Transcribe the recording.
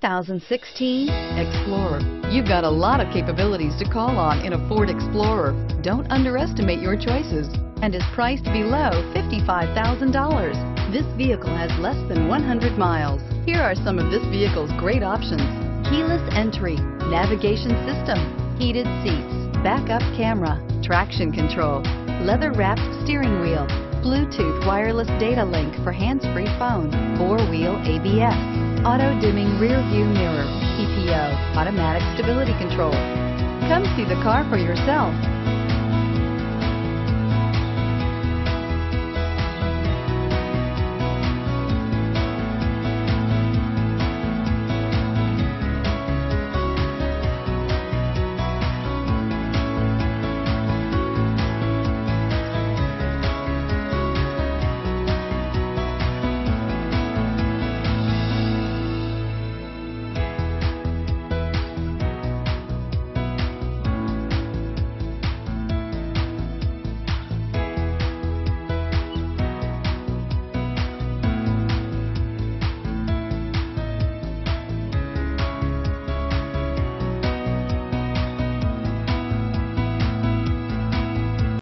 2016 Explorer. You've got a lot of capabilities to call on in a Ford Explorer. Don't underestimate your choices, and is priced below $55,000. This vehicle has less than 100 miles. Here are some of this vehicle's great options: keyless entry, navigation system, heated seats, backup camera, traction control, leather-wrapped steering wheel, Bluetooth wireless data link for hands-free phone, four-wheel ABS, auto-dimming rear-view mirror, PPO, automatic stability control. Come see the car for yourself.